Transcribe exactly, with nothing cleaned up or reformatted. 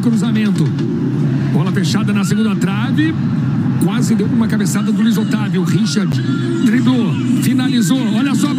cruzamento. Bola fechada na segunda trave. Quase deu uma cabeçada do Luiz Otávio. Richard driblou, finalizou. Olha só.